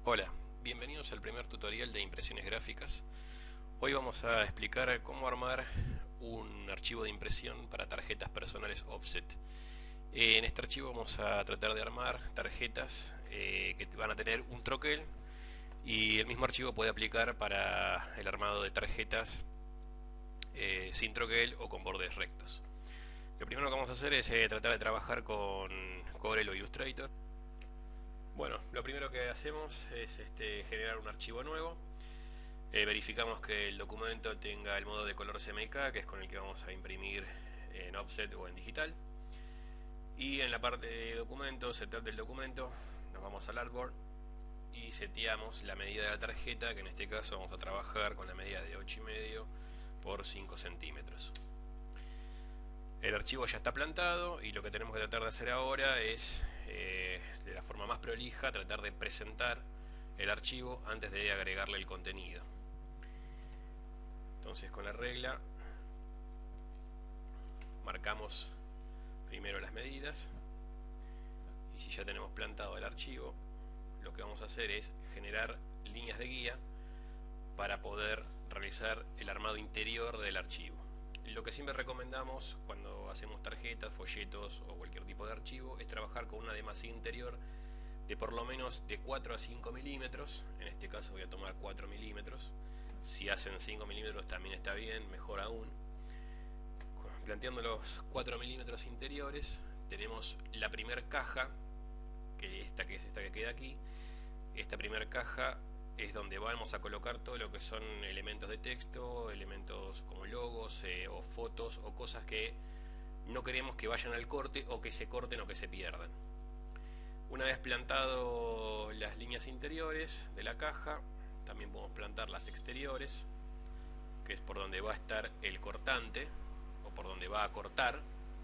Hola, bienvenidos al primer tutorial de impresiones gráficas. Hoy vamos a explicar cómo armar un archivo de impresión para tarjetas personales offset. En este archivo vamos a tratar de armar tarjetas que van a tener un troquel, y el mismo archivo puede aplicar para el armado de tarjetas sin troquel o con bordes rectos. Lo primero que vamos a hacer es tratar de trabajar con Corel o Illustrator. Bueno, lo primero que hacemos es generar un archivo nuevo. Verificamos que el documento tenga el modo de color CMYK, que es con el que vamos a imprimir en offset o en digital. Y en la parte de documento, setup del documento, nos vamos al artboard y seteamos la medida de la tarjeta, que en este caso vamos a trabajar con la medida de 8,5 por 5 centímetros. El archivo ya está plantado y lo que tenemos que tratar de hacer ahora es, de la forma más prolija, tratar de presentar el archivo antes de agregarle el contenido. Entonces, con la regla marcamos primero las medidas, y si ya tenemos plantado el archivo, lo que vamos a hacer es generar líneas de guía para poder realizar el armado interior del archivo. Lo que siempre recomendamos cuando hacemos tarjetas, folletos o cualquier tipo de archivo es trabajar con una demasía interior de por lo menos de 4 a 5 milímetros. En este caso voy a tomar 4 milímetros. Si hacen 5 milímetros también está bien, mejor aún. Planteando los 4 milímetros interiores, tenemos la primera caja, que es esta que queda aquí. Esta primera caja es donde vamos a colocar todo lo que son elementos de texto, elementos como logos o fotos o cosas que no queremos que vayan al corte o que se corten o que se pierdan. Una vez plantado las líneas interiores de la caja, también podemos plantar las exteriores, que es por donde va a estar el cortante o por donde va a cortar,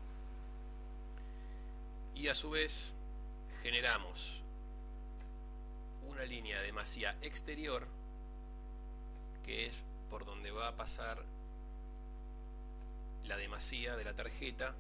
y a su vez generamos una línea de demasía exterior, que es por donde va a pasar la demasía de la tarjeta,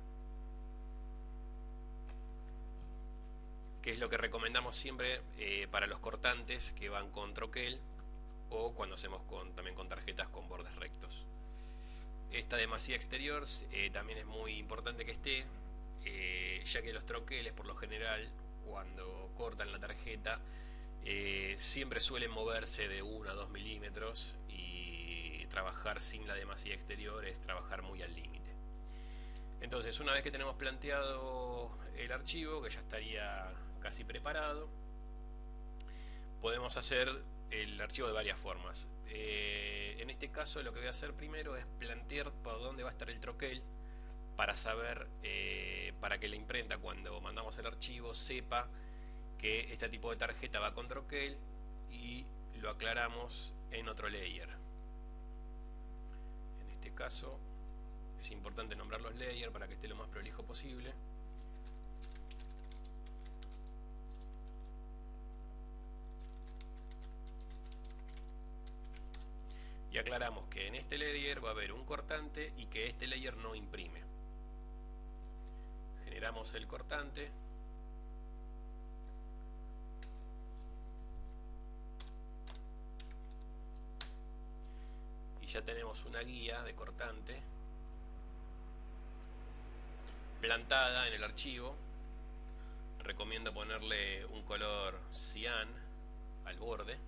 que es lo que recomendamos siempre para los cortantes que van con troquel o cuando hacemos también con tarjetas con bordes rectos. Esta demasía exterior también es muy importante que esté, ya que los troqueles por lo general cuando cortan la tarjeta siempre suelen moverse de 1 a 2 milímetros, y trabajar sin la demasía exterior es trabajar muy al límite. Entonces, una vez que tenemos planteado el archivo, que ya estaría casi preparado, podemos hacer el archivo de varias formas. En este caso lo que voy a hacer primero es plantear por dónde va a estar el troquel, para saber, para que la imprenta cuando mandamos el archivo sepa que este tipo de tarjeta va con troquel, y lo aclaramos en otro layer. En este caso es importante nombrar los layers para que esté lo más prolijo posible. Y aclaramos que en este layer va a haber un cortante y que este layer no imprime. Generamos el cortante. Y ya tenemos una guía de cortante plantada en el archivo. Recomiendo ponerle un color cian al borde.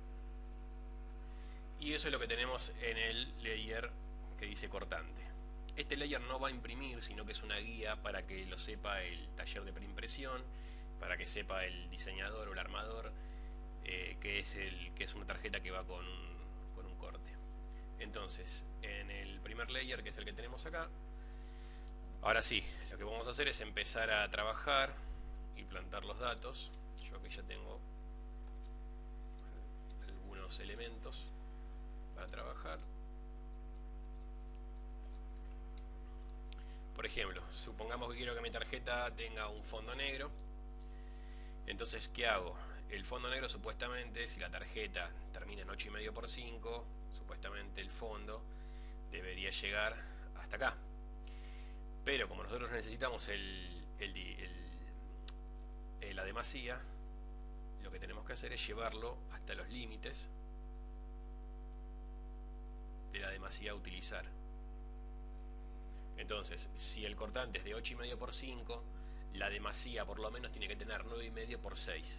Y eso es lo que tenemos en el layer que dice cortante. Este layer no va a imprimir, sino que es una guía para que lo sepa el taller de preimpresión, para que sepa el diseñador o el armador que es una tarjeta que va con un corte. Entonces, en el primer layer, que es el que tenemos acá, ahora sí, lo que vamos a hacer es empezar a trabajar y plantar los datos. Yo aquí ya tengo algunos elementos para trabajar. Por ejemplo, supongamos que quiero que mi tarjeta tenga un fondo negro. Entonces, ¿qué hago? El fondo negro, supuestamente, si la tarjeta termina en 8,5 por 5, supuestamente el fondo debería llegar hasta acá. Pero como nosotros necesitamos la demasía, lo que tenemos que hacer es llevarlo hasta los límites de la demasía a utilizar. Entonces, si el cortante es de 8,5 por 5, la demasía por lo menos tiene que tener 9,5 por 6.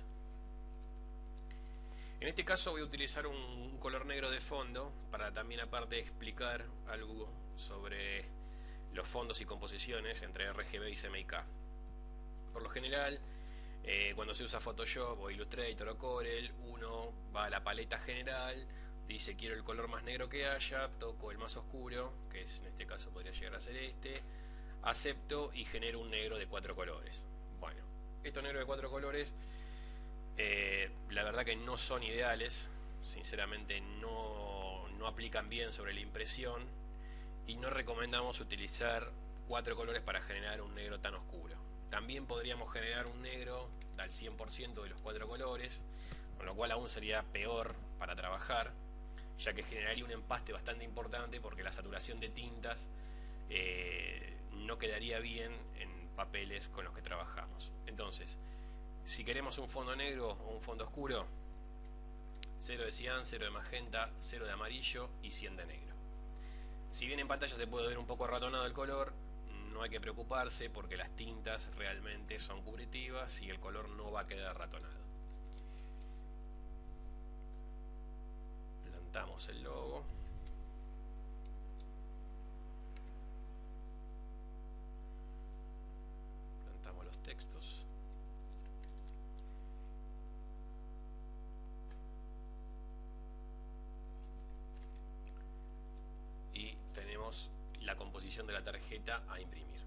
En este caso voy a utilizar un color negro de fondo para también aparte explicar algo sobre los fondos y composiciones entre RGB y CMYK. Por lo general, cuando se usa Photoshop o Illustrator o Corel, uno va a la paleta general, dice quiero el color más negro que haya, toco el más oscuro, que es, en este caso podría llegar a ser este, acepto y genero un negro de 4 colores. Bueno, estos negros de 4 colores la verdad que no son ideales, sinceramente no aplican bien sobre la impresión y no recomendamos utilizar 4 colores para generar un negro tan oscuro. También podríamos generar un negro al 100% de los 4 colores, con lo cual aún sería peor para trabajar, ya que generaría un empaste bastante importante porque la saturación de tintas no quedaría bien en papeles con los que trabajamos. Entonces, si queremos un fondo negro o un fondo oscuro, 0 de cian, 0 de magenta, 0 de amarillo y 100 de negro. Si bien en pantalla se puede ver un poco ratonado el color, no hay que preocuparse porque las tintas realmente son cubritivas y el color no va a quedar ratonado. Plantamos el logo. Plantamos los textos. Y tenemos la composición de la tarjeta a imprimir.